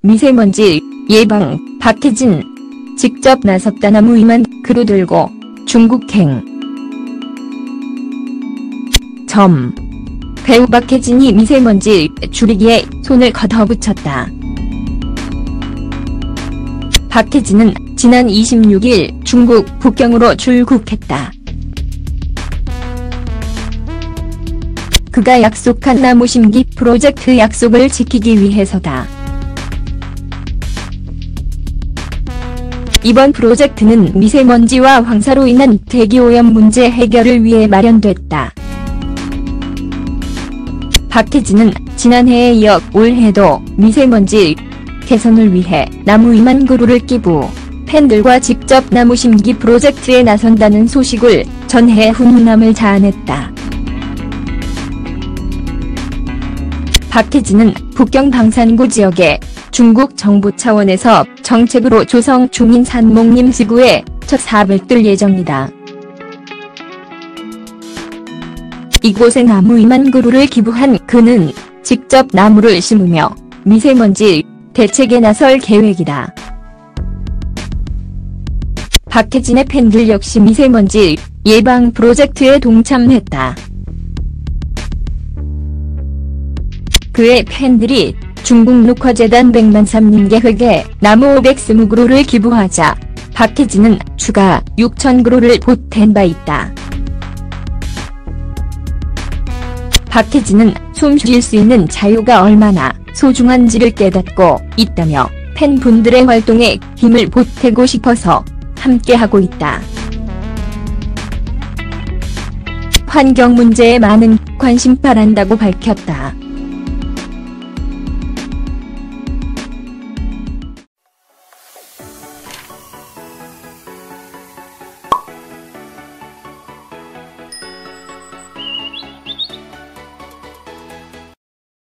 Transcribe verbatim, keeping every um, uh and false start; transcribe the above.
미세먼지 예방, 박혜진 직접 나섰다. 나무 위만 그루 들고 중국행. 점. 배우 박혜진이 미세먼지 줄이기에 손을 걷어붙였다. 박혜진은 지난 이십육일 중국 북경으로 출국했다. 그가 약속한 나무 심기 프로젝트 약속을 지키기 위해서다. 이번 프로젝트는 미세먼지와 황사로 인한 대기오염 문제 해결을 위해 마련됐다. 박혜진은 지난해에 이어 올해도 미세먼지 개선을 위해 나무 이만 그루를 기부, 팬들과 직접 나무 심기 프로젝트에 나선다는 소식을 전해 훈훈함을 자아냈다. 박혜진은 북경 방산구 지역에 중국 정부 차원에서 정책으로 조성 중인 산목림 지구에 첫 삽을 뜰 예정이다. 이곳에 나무 이만 그루를 기부한 그는 직접 나무를 심으며 미세먼지 대책에 나설 계획이다. 박혜진의 팬들 역시 미세먼지 예방 프로젝트에 동참했다. 그의 팬들이 중국 녹화재단 백만삼 님 계획에 나무 오백이십 그루를 기부하자 박혜진은 추가 육천 그루를 보탠 바 있다. 박혜진은 숨 쉴 수 있는 자유가 얼마나 소중한지를 깨닫고 있다며 팬분들의 활동에 힘을 보태고 싶어서 함께하고 있다. 환경 문제에 많은 관심 바란다고 밝혔다.